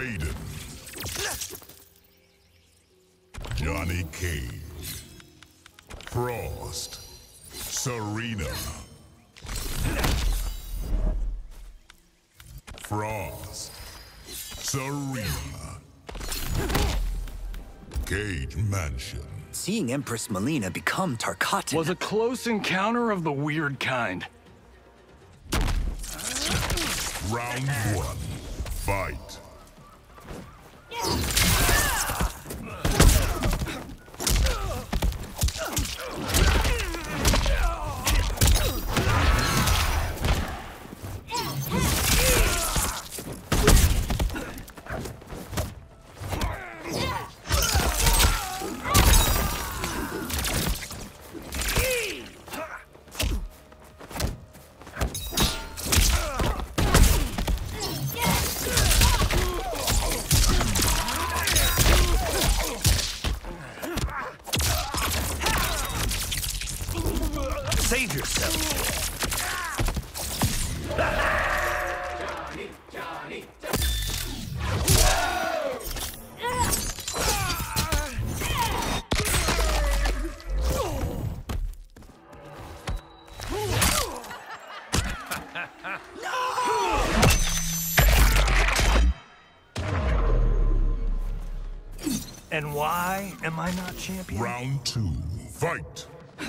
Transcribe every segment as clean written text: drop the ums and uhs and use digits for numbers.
Raiden. Johnny Cage. Frost. Serena. Frost. Serena. Cage Mansion. Seeing Empress Melina become Tarkatan was a close encounter of the weird kind. Round 1. Fight. Save yourself. Johnny. And why am I not champion? Round 2. Fight.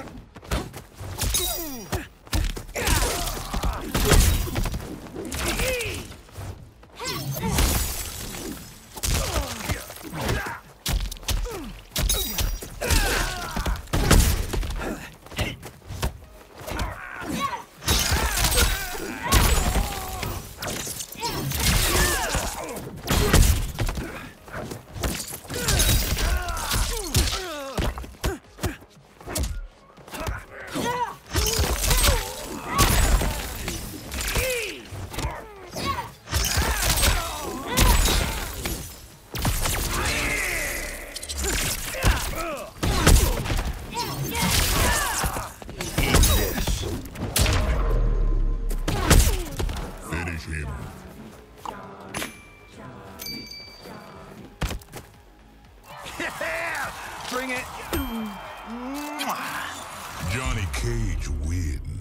Him. Yeah! Bring it! Johnny Cage wins.